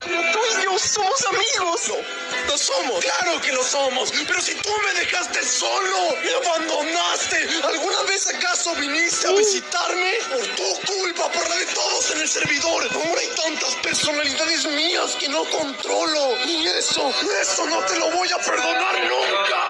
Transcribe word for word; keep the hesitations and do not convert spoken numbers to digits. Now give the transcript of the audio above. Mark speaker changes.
Speaker 1: Tú y yo somos amigos.
Speaker 2: No, no somos. Claro que lo somos. Pero si tú me dejaste solo, me abandonaste. ¿Alguna vez acaso viniste a visitarme? Por tu culpa, por la de todos en el servidor. Ahora hay tantas personalidades mías que no controlo. Y eso, eso no te lo voy a perdonar nunca.